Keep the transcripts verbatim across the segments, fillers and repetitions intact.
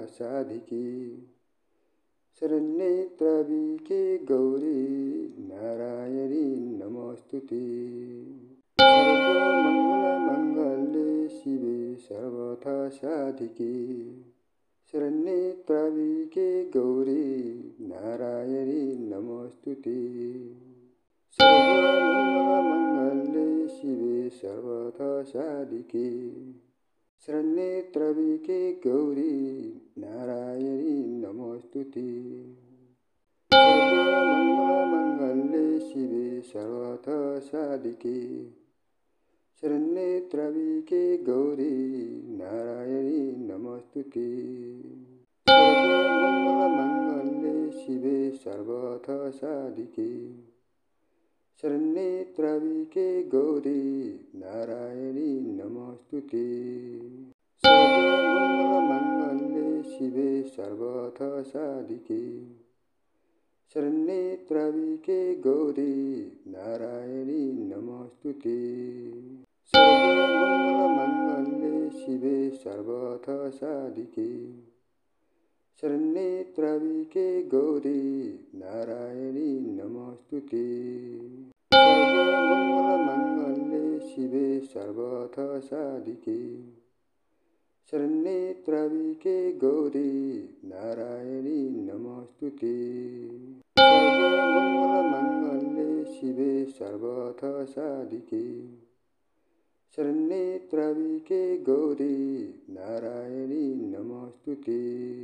साधिके शरण्ये त्र्यम्बके गौरी नारायणी नमोस्तुते। सर्वमङ्गलमाङ्गल्ये शिवे सर्वथ साधिके शरण्ये त्र्यम्बके गौरी नारायणी नमोस्तुते। सर्वमङ्गलमाङ्गल्ये शिवे सर्वथ साधिके शरण्ये त्र्यम्बके गौरी नारायणी नमोस्तुते। सर्वमङ्गलमाङ्गल्ये शिवे सर्वथ साधिके शरण्ये त्र्यम्बके गौरी नारायणी नमोस्तुते। सर्वमङ्गलमाङ्गल्ये शिवे सर्वथ साधिके शरण्ये त्र्यम्बके गौरी नारायणी नमोस्तुते। सर्वमङ्गलमाङ्गल्ये शिवे सर्वथ साधिके शरण्ये त्र्यम्बके गौरी नारायणी नमोस्तुते। सर्वमङ्गलमाङ्गल्ये शिवे सर्वथ साधिके शरण्ये त्र्यम्बके गौरी नारायणी नमोस्तुते। सर्वमङ्गलमाङ्गल्ये शिवे सर्वथ साधिके शरण्ये त्र्यम्बके गौरी नारायणी नमोस्तुते। सर्वमङ्गलमाङ्गल्ये शिवे सर्वथ साधिके शरण्ये त्र्यम्बके गौरी नारायणी नमोस्तुते।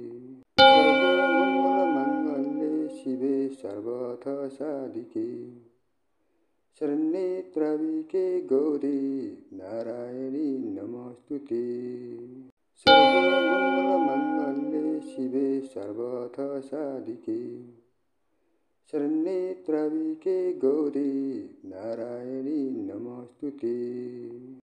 सर्वमङ्गलमाङ्गल्ये शिवे सर्वथ साधिके शरण्ये त्र्यम्बके गौरी नारायणी नमोस्तुते। सर्वमङ्गलमाङ्गल्ये शिवे सर्वथ साधिके शरण्ये त्र्यम्बके गौरी नारायणी नमोस्तुते।